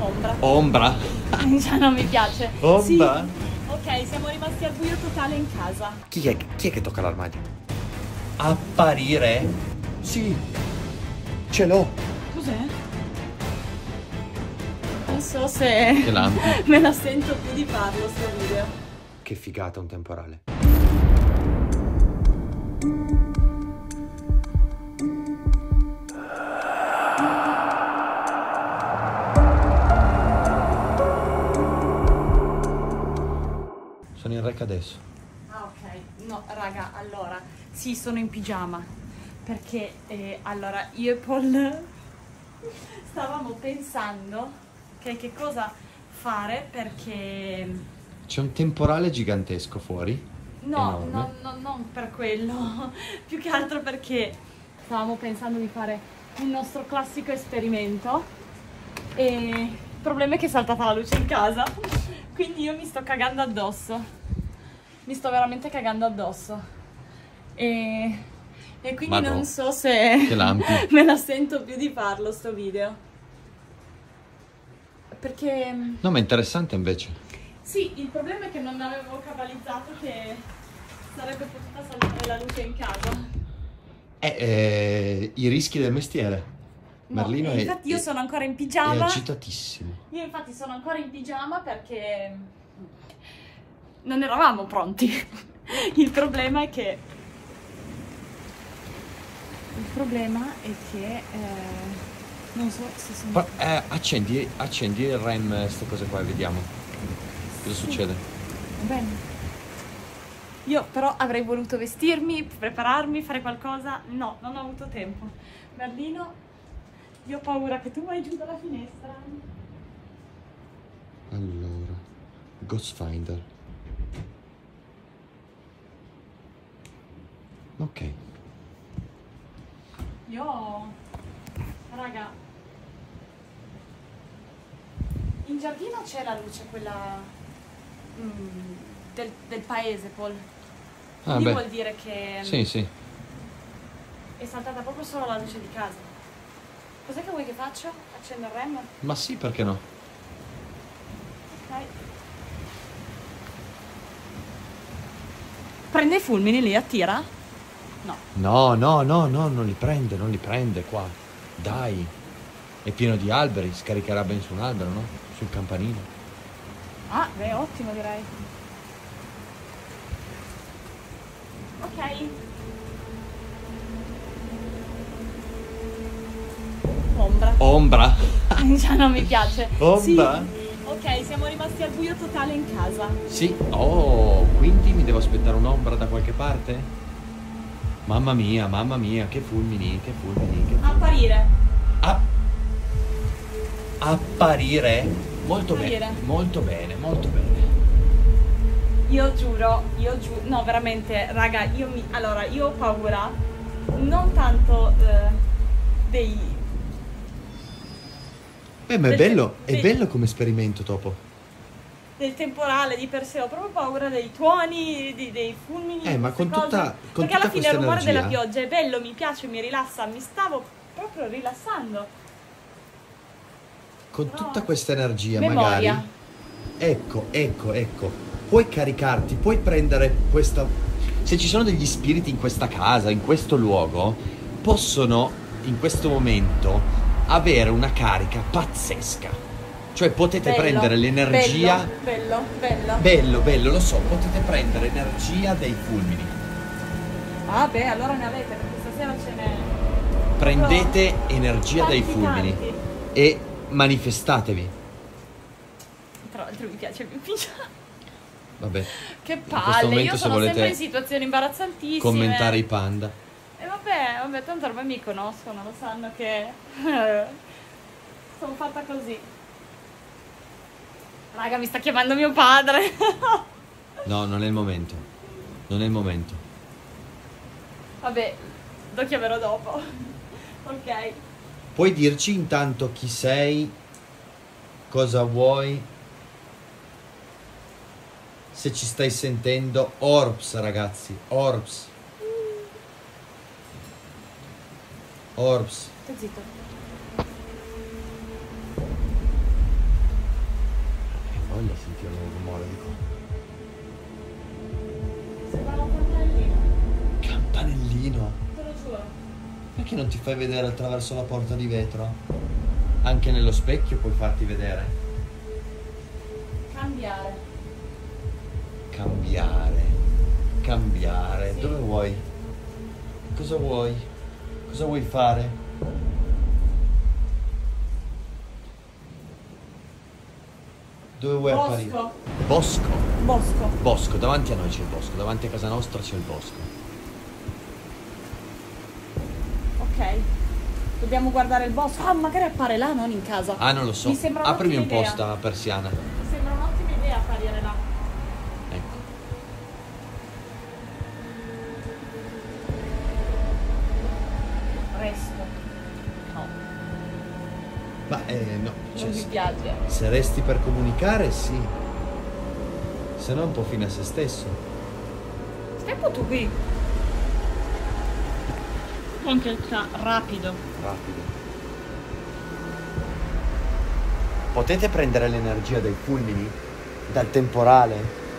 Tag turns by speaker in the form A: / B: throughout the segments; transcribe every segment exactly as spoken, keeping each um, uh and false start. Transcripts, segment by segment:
A: Ombra.
B: Ombra?
A: Già non mi piace.
B: Ombra?
A: Sì. Ok, siamo rimasti al buio totale in casa.
B: Chi è, chi è che tocca l'armadio? Apparire? Sì. Ce l'ho.
A: Cos'è? Non so se
B: Che lampi.
A: me la sento più di farlo sto video.
B: Che figata un temporale. Sono in rec adesso.
A: Ah ok, no raga, allora, sì sono in pigiama perché eh, allora io e Paul stavamo pensando che, che cosa fare perché
B: C'è un temporale gigantesco fuori.
A: no,
B: Enorme.
A: no, no, non per quello, più che altro perché stavamo pensando di fare un nostro classico esperimento e il problema è che è saltata la luce in casa, quindi io mi sto cagando addosso, mi sto veramente cagando addosso e, e quindi
B: Madò.
A: non so se
B: Che lampi.
A: me la sento più di farlo sto video, perché
B: No, ma è interessante invece.
A: sì, il problema è che non avevo cabalizzato che sarebbe potuta saltare la luce in casa.
B: Eh, eh, i rischi del mestiere.
A: No,
B: Merlino
A: e
B: è,
A: infatti io
B: è-
A: sono ancora in
B: è
A: pigiama.
B: agitatissimo.
A: Io infatti sono ancora in pigiama perché non eravamo pronti. Il problema è che il problema è che eh, non so se sono
B: Pa- eh, accendi, accendi il rem, queste cose qua e vediamo cosa
A: Sì.
B: succede.
A: Va bene. Io però avrei voluto vestirmi, prepararmi, fare qualcosa. No, non ho avuto tempo. Merlino, io ho paura che tu vai giù dalla finestra.
B: Allora, Ghost Finder. Ok.
A: Io, raga, in giardino c'è la luce, quella mm, del, del paese, Paul.
B: Ah,
A: Quindi
B: beh.
A: vuol dire che
B: Sì, sì.
A: è saltata proprio solo la luce di casa. Cos'è che vuoi che faccia? Accendo il rem?
B: Ma sì, perché no?
A: Ok. Prende i fulmini lì, attira? No.
B: No, no, no, no, non li prende, non li prende qua. Dai. È pieno di alberi, scaricherà ben su un albero, no? Sul campanile.
A: Ah, beh, ottimo direi. Ok. Ombra.
B: Ombra?
A: Già non mi piace.
B: Ombra?
A: Sì. Ok, siamo rimasti al buio totale in casa.
B: Sì. Oh, quindi mi devo aspettare un'ombra da qualche parte? Mamma mia, mamma mia, che fulmini, che fulmini, che fulmini.
A: Apparire.
B: A- apparire? Molto
A: Apparire.
B: bene, molto bene, molto bene.
A: Io giuro, io giuro, no veramente, raga, io mi, allora, io ho paura, non tanto eh, dei...
B: Eh, ma è
A: Del-
B: bello, è
A: del-
B: bello come esperimento, Topo.
A: del temporale di per sé, ho proprio paura dei tuoni, di- dei fulmini,
B: Eh, ma
A: queste
B: con tutta-
A: cose.
B: con
A: Perché alla
B: tutta
A: fine il
B: questa
A: rumore della
B: energia-
A: pioggia è bello, mi piace, mi rilassa, mi stavo proprio rilassando.
B: Con
A: Però-
B: tutta questa energia,
A: Memoria.
B: magari. Ecco, ecco, ecco. Puoi caricarti, puoi prendere questa. Se ci sono degli spiriti in questa casa, in questo luogo, possono in questo momento avere una carica pazzesca. Cioè potete
A: Bello,
B: prendere l'energia.
A: Bello, bello, bello.
B: Bello, bello, lo so, potete prendere l'energia dei fulmini.
A: Ah beh, allora ne avete, perché stasera ce n'è...
B: Prendete
A: proprio
B: energia dei
A: tanti,
B: fulmini
A: tanti.
B: e manifestatevi.
A: Tra l'altro mi piace il mio pigiama.
B: Vabbè.
A: Che
B: questo
A: palle,
B: momento,
A: io
B: se
A: sono
B: volete
A: sempre in situazioni imbarazzantissime.
B: Commentare i panda.
A: E vabbè, vabbè, tanto ormai mi conoscono, lo sanno che sono fatta così. Raga, mi sta chiamando mio padre.
B: No, non è il momento. Non è il momento.
A: Vabbè, lo chiamerò dopo. Ok.
B: Puoi dirci intanto chi sei, cosa vuoi, se ci stai sentendo? Orbs, ragazzi, Orbs. Orbs.
A: Stai zitto.
B: Perché non ti fai vedere attraverso la porta di vetro? Anche nello specchio puoi farti vedere.
A: Cambiare.
B: Cambiare. Cambiare.
A: Sì.
B: Dove vuoi? Cosa vuoi? Cosa vuoi fare? Dove vuoi
A: Bosco.
B: apparire? Bosco.
A: Bosco.
B: Bosco, davanti a noi c'è il bosco, davanti a casa nostra c'è il bosco.
A: Ok. Dobbiamo guardare il bosco. Ah, magari appare là, non in casa.
B: Ah, non lo so.
A: Mi sembra
B: Aprimi un
A: un'ottima
B: po'
A: idea.
B: sta persiana.
A: Mi sembra un'ottima idea apparire là.
B: Ecco.
A: Resto. No,
B: Ma eh, no, cioè,
A: non mi
B: se-
A: piace.
B: se resti per comunicare, sì. Se no è un po' fine a se stesso.
A: Stai un po' tu qui. Anche ca- rapido.
B: Rapido. Potete prendere l'energia dai fulmini, dal temporale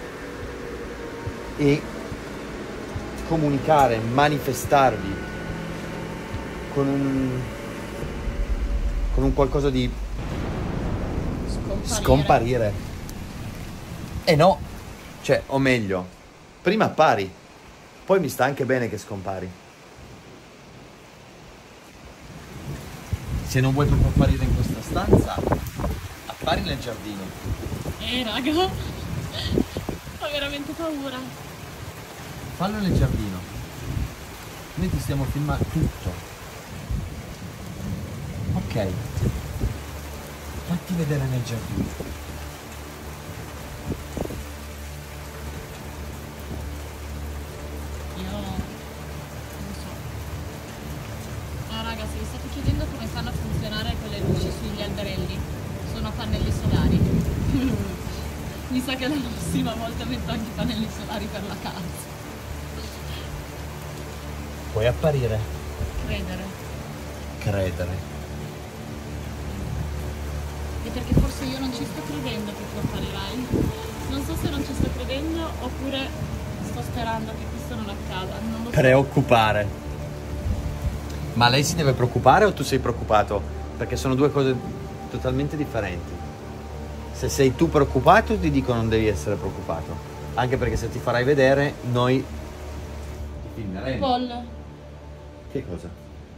B: e comunicare, manifestarvi con un con un qualcosa di
A: Scomparire.
B: scomparire. E no, cioè, o meglio, prima appari, poi mi sta anche bene che scompari. Se non vuoi proprio apparire in questa stanza, appari nel giardino.
A: Eh, raga. Ho veramente paura.
B: Fallo nel giardino. Noi ti stiamo filmando tutto. Ok. Fatti vedere nel giardino.
A: Io non so. Ah, raga, se vi state chiedendo come fanno a funzionare quelle luci sugli alberelli, sono pannelli solari. Mi sa che la prossima volta metto anche i pannelli solari per la casa.
B: Puoi apparire.
A: Credere.
B: Credere.
A: E perché forse io non ci sto credendo che tu apparirai. Non so se non ci sto credendo oppure sto sperando che questo non accada. Non lo so.
B: Preoccupare. Ma lei si deve preoccupare o tu sei preoccupato? Perché sono due cose totalmente differenti. Se sei tu preoccupato ti dico non devi essere preoccupato. Anche perché se ti farai vedere noi ti filmeremo.
A: Paul,
B: Che cosa?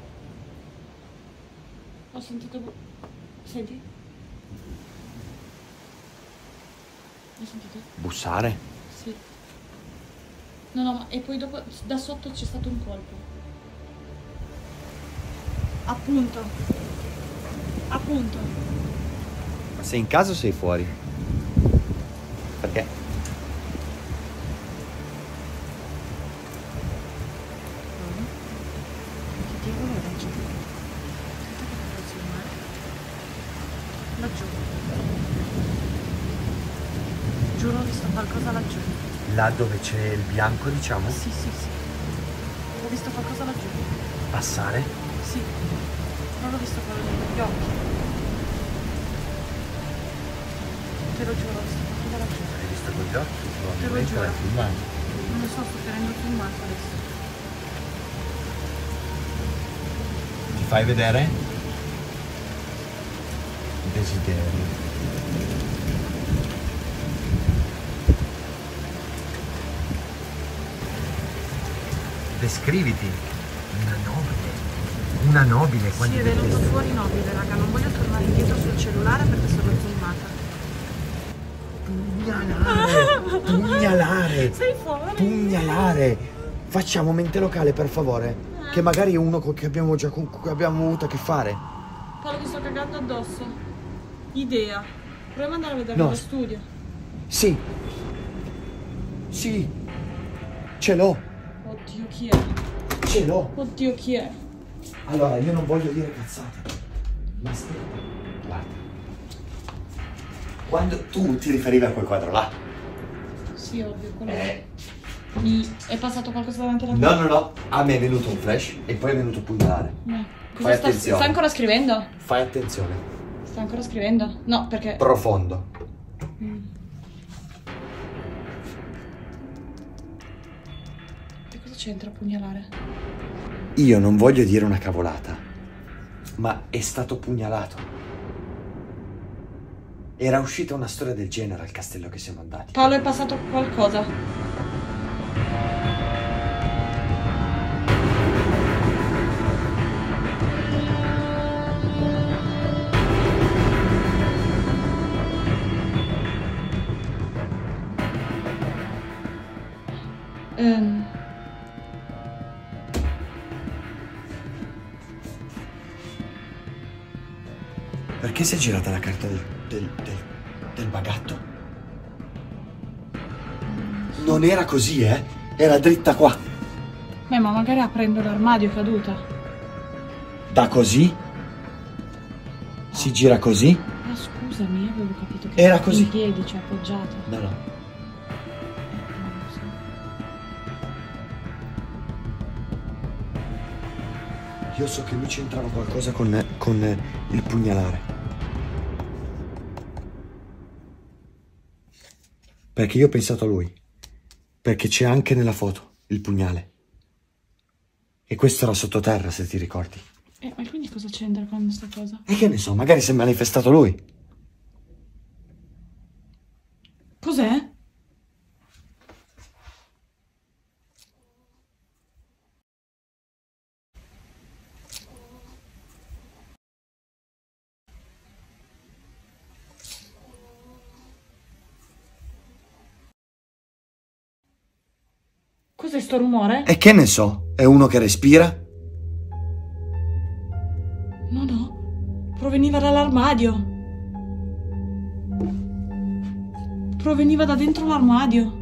A: ho sentito... Senti? Hai sentito?
B: Bussare?
A: Sì. No, no, ma e poi dopo da sotto c'è stato un colpo. Appunto. Appunto.
B: Ma sei in casa o sei fuori? Perché?
A: Che ti vuole laggiù? Aspetta che devo zoomare. Laggiù. Giuro ho visto qualcosa laggiù.
B: Là dove c'è il bianco, diciamo?
A: Sì, sì, sì. Ho visto qualcosa laggiù.
B: Passare?
A: Sì. Non l'ho visto con gli occhi. Te lo giuro, ho visto qualcosa laggiù.
B: Hai visto con gli occhi?
A: Te lo giuro.
B: l'hai filmato.
A: Non lo so, sto tenendo filmato adesso.
B: Ti fai vedere? Desiderio. Descriviti. Una nobile. Una nobile.
A: Sì, è venuto fuori nobile, raga. Non voglio tornare indietro sul cellulare perché sono zoomata.
B: Pugnalare. Pugnalare.
A: Sei fuori.
B: Pugnalare. Facciamo mente locale, per favore. Che magari è uno che abbiamo già con cui abbiamo avuto a che fare.
A: Paolo, mi sto cagando addosso. Idea. Proviamo ad andare a vedere
B: No.
A: nello studio.
B: Sì. Sì. Ce l'ho.
A: Oddio, chi è?
B: Ce l'ho.
A: Oddio, chi è?
B: Allora, io non voglio dire cazzate. Ma aspetta. Guarda. Quando tu ti riferivi a quel quadro là.
A: Sì, ovvio, quello.
B: Eh.
A: Mi è passato qualcosa davanti alla
B: No, no, no. A me è venuto un flash e poi è venuto pugnalare.
A: No.
B: Fai
A: Cosa sta,
B: attenzione.
A: sta ancora scrivendo?
B: Fai attenzione.
A: Sta ancora scrivendo? No, perché...
B: Profondo.
A: Mm. E cosa c'entra pugnalare?
B: io non voglio dire una cavolata, ma è stato pugnalato. Era uscita una storia del genere al castello che siamo andati.
A: Paolo, è passato qualcosa. Ehm...
B: Perché si è girata la carta del, del, del, del bagatto? Non era così, eh? Era dritta qua.
A: Beh, ma magari aprendo l'armadio è caduta.
B: Da così? Si gira così?
A: Ma scusami, io avevo capito che
B: era così.
A: In piedi, cioè appoggiata.
B: No, no.
A: Non lo so.
B: Io so che lui c'entrava qualcosa con, con il pugnalare. Perché io ho pensato a lui. Perché c'è anche nella foto il pugnale. E questo era sottoterra, se ti ricordi.
A: Eh, ma quindi cosa c'entra con questa cosa?
B: E che ne so, magari si è manifestato lui.
A: Cos'è? Cos'è sto rumore?
B: E che ne so, è uno che respira?
A: No, no, proveniva dall'armadio. Proveniva da dentro l'armadio.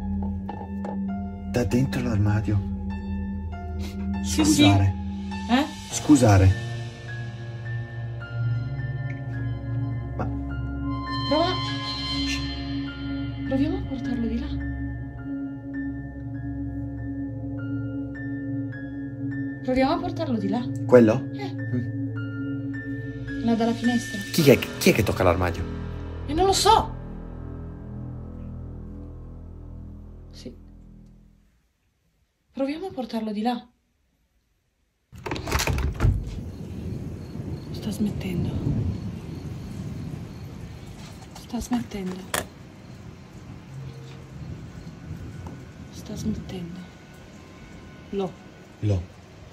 B: Da dentro l'armadio?
A: Sì,
B: Scusare.
A: sì. Eh?
B: Scusare. Ma...
A: Prova. Proviamo a portarlo di là. Proviamo a portarlo di là.
B: Quello?
A: Eh.
B: Mm.
A: Là dalla finestra.
B: Chi è, chi è che tocca l'armadio?
A: E non lo so. Sì. Proviamo a portarlo di là. Sta smettendo. Sta smettendo. Sta smettendo. Lo.
B: Lo.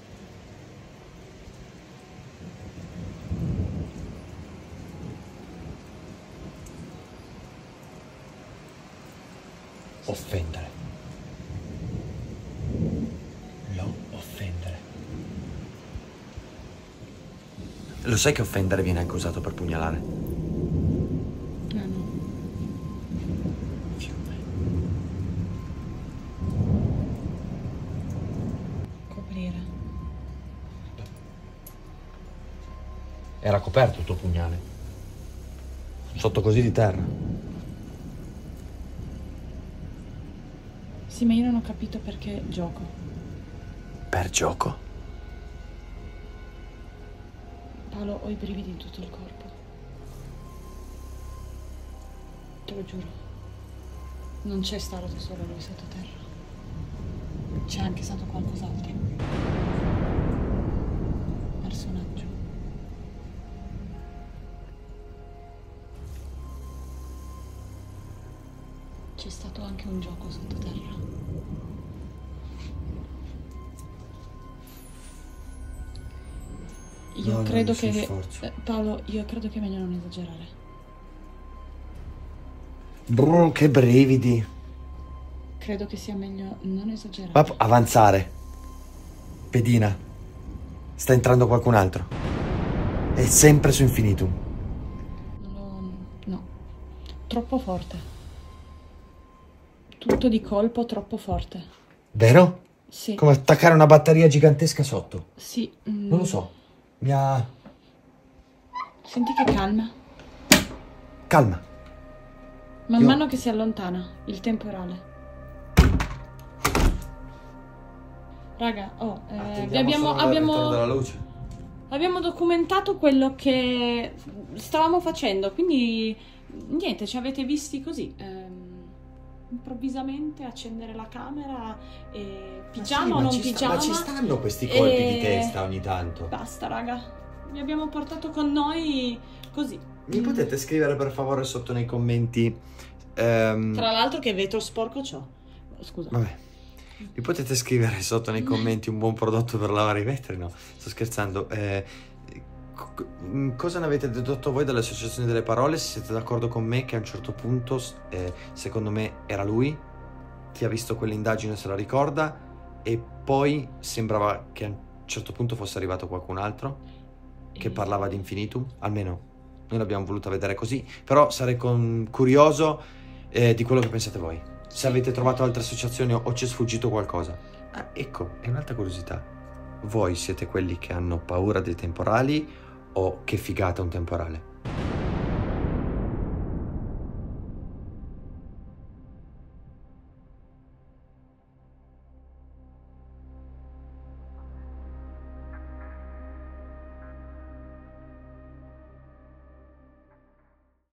B: Offendere. Lo offendere. Lo sai che offendere viene anche usato per pugnalare?
A: No, no.
B: Fiume.
A: Coprire.
B: Era coperto il tuo pugnale. Sotto così di terra.
A: Sì, ma io non ho capito perché gioco.
B: Per gioco?
A: Paolo, ho i brividi in tutto il corpo. Te lo giuro. Non c'è stato solo lui sottoterra. C'è anche stato qualcos'altro. Personaggio. C'è stato anche un gioco sottoterra. Io
B: No,
A: credo
B: no,
A: che...
B: sforzo.
A: eh, Paolo, io credo che è meglio non esagerare.
B: Brr, che brividi.
A: Credo che sia meglio non esagerare.
B: Ma avanzare. Pedina. Sta entrando qualcun altro. È sempre su Infinitum.
A: Non lo... no. Troppo forte. Tutto di colpo troppo forte.
B: Vero?
A: Sì.
B: Come attaccare una batteria gigantesca sotto.
A: Sì. mm.
B: Non lo so. Mi ha...
A: Senti che calma.
B: Calma.
A: Man
B: Io-
A: mano che si allontana. Il temporale. Raga, oh, eh, vi abbiamo, abbiamo,
B: luce.
A: abbiamo documentato quello che stavamo facendo, quindi niente, ci avete visti così. Ehm, improvvisamente accendere la camera e
B: Ma
A: pigiama
B: sì,
A: o
B: ma
A: non
B: ci sta-
A: pigiama.
B: ma ci stanno questi colpi
A: e-
B: di testa ogni tanto.
A: Basta, raga. Vi abbiamo portato con noi così.
B: Mi
A: Mm.
B: potete scrivere per favore sotto nei commenti? ehm,
A: Tra l'altro che vetro sporco c'ho. Scusa.
B: Vabbè. Mi potete scrivere sotto nei commenti un buon prodotto per lavare i vetri? No, sto scherzando. Eh, co- cosa ne avete dedotto voi dall'associazione delle parole? Se siete d'accordo con me che a un certo punto, eh, secondo me, era lui. Chi ha visto quell'indagine se la ricorda. E poi sembrava che a un certo punto fosse arrivato qualcun altro che
A: E-
B: parlava di infinitum. Almeno noi l'abbiamo voluta vedere così. Però sarei con- curioso eh, di quello che pensate voi. Se avete trovato altre associazioni o ci è sfuggito qualcosa. Ah, ecco, è un'altra curiosità. Voi siete quelli che hanno paura dei temporali o che figata un temporale?